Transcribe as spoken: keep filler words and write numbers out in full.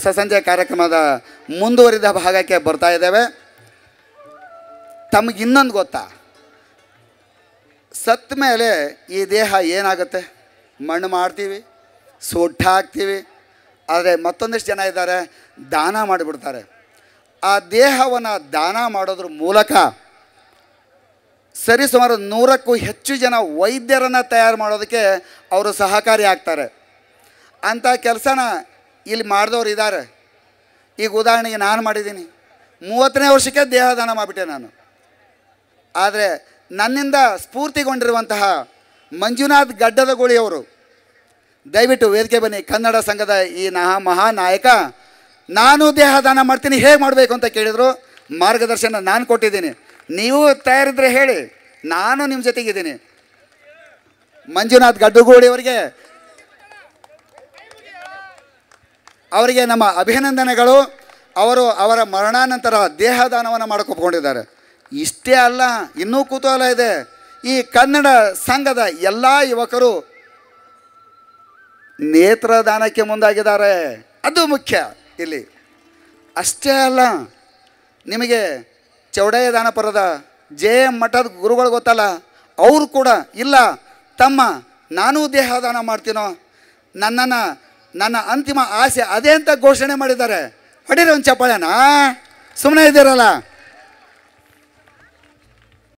ಸಸಂಜೆ ಕಾರ್ಯಕ್ರಮದ ಮುಂದುವರಿದ ಭಾಗಕ್ಕೆ ಬರ್ತಾ ಇದ್ದೇವೆ. ತಮಗೆ ಇನ್ನೊಂದು ಗೊತ್ತಾ, ಸತ್ತ ಮೇಲೆ ಈ ದೇಹ ಏನಾಗುತ್ತೆ? ಮಣ್ಣು ಮಾಡ್ತೀವಿ, ಸುಟ್ಟು ಹಾಕ್ತೀವಿ. ಆದರೆ ಮತ್ತೊಂದಿಷ್ಟು ಜನ ಇದ್ದಾರೆ, ದಾನ ಮಾಡಿಬಿಡ್ತಾರೆ. ಆ ದೇಹವನ್ನು ದಾನ ಮಾಡೋದ್ರ ಮೂಲಕ ಸರಿಸುಮಾರು ನೂರಕ್ಕೂ ಹೆಚ್ಚು ಜನ ವೈದ್ಯರನ್ನು ತಯಾರು ಮಾಡೋದಕ್ಕೆ ಅವರು ಸಹಕಾರಿ ಆಗ್ತಾರೆ. ಅಂಥ ಕೆಲಸನ ಇಲ್ಲಿ ಮಾಡಿದವ್ರು ಇದ್ದಾರೆ. ಈಗ ಉದಾಹರಣೆಗೆ ನಾನು ಮಾಡಿದ್ದೀನಿ. ಮೂವತ್ತನೇ ವರ್ಷಕ್ಕೆ ದೇಹದಾನ ಮಾಡಿಬಿಟ್ಟೆ ನಾನು. ಆದರೆ ನನ್ನಿಂದ ಸ್ಫೂರ್ತಿಗೊಂಡಿರುವಂತಹ ಮಂಜುನಾಥ್ ಗಡ್ಡದಗುಳಿಯವರು ದಯವಿಟ್ಟು ವೇದಿಕೆ ಬನ್ನಿ. ಕನ್ನಡ ಸಂಘದ ಈ ನಾ ಮಹಾನಾಯಕ ನಾನು ದೇಹದಾನ ಮಾಡ್ತೀನಿ, ಹೇಗೆ ಮಾಡಬೇಕು ಅಂತ ಕೇಳಿದರು. ಮಾರ್ಗದರ್ಶನ ನಾನು ಕೊಟ್ಟಿದ್ದೀನಿ. ನೀವು ತಯಾರಿದ್ರೆ ಹೇಳಿ, ನಾನು ನಿಮ್ಮ ಜೊತೆಗಿದ್ದೀನಿ. ಮಂಜುನಾಥ್ ಗಡ್ಡಗೂಳಿಯವರಿಗೆ ಅವರಿಗೆ ನಮ್ಮ ಅಭಿನಂದನೆಗಳು. ಅವರು ಅವರ ಮರಣಾನಂತರ ದೇಹದಾನವನ್ನು ಮಾಡಕ್ಕೆ ಒಪ್ಕೊಂಡಿದ್ದಾರೆ. ಇಷ್ಟೇ ಅಲ್ಲ, ಇನ್ನೂ ಕುತೂಹಲ ಇದೆ. ಈ ಕನ್ನಡ ಸಂಘದ ಎಲ್ಲ ಯುವಕರು ನೇತ್ರದಾನಕ್ಕೆ ಮುಂದಾಗಿದ್ದಾರೆ. ಅದು ಮುಖ್ಯ ಇಲ್ಲಿ. ಅಷ್ಟೇ ಅಲ್ಲ, ನಿಮಗೆ ಚೌಡಯ್ಯ ದಾನಪುರದ ಜೆ ಎಂ ಮಠದ ಗುರುಗಳು ಗೊತ್ತಲ್ಲ, ಅವರು ಕೂಡ ಇಲ್ಲ ತಮ್ಮ ನಾನೂ ದೇಹದಾನ ಮಾಡ್ತೀನೋ, ನನ್ನನ್ನು ನನ್ನ ಅಂತಿಮ ಆಸೆ ಅದೇ ಅಂತ ಘೋಷಣೆ ಮಾಡಿದ್ದಾರೆ. ಹೊಡೀರಿ ಒಂದು ಚಪ್ಪಾಳೆನಾ? ಸುಮ್ಮನೆ ಇದ್ದೀರಲ್ಲ.